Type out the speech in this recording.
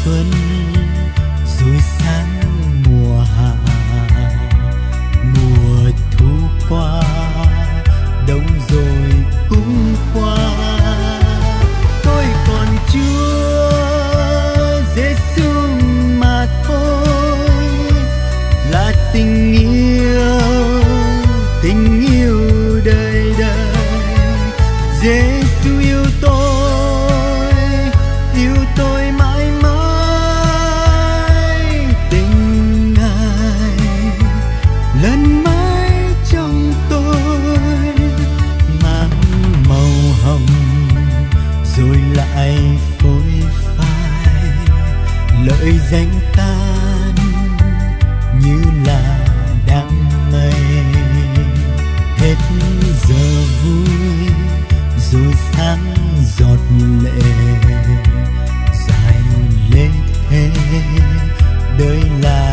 xuân rồi sang mùa hạ, mùa thu qua đông rồi cũng qua. Tôi còn Chúa Giêsu mà thôi, là tình yêu đời đời. Giêsu yêu tôi mãi mãi, tình Ngài lần mãi trong tôi, mang màu hồng rồi lại phôi phai, lợi danh tan như là đám mây. Hết giờ vui rồi sáng giọt lệ, dài lê thế đời là